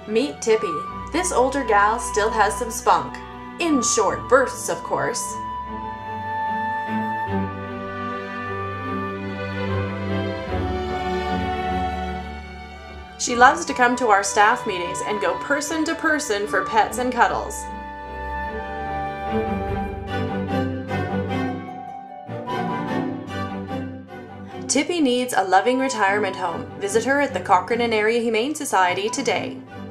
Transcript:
Meet Tippy. This older gal still has some spunk. In short bursts, of course. She loves to come to our staff meetings and go person to person for pets and cuddles. Tippy needs a loving retirement home. Visit her at the Cochrane Area Humane Society today.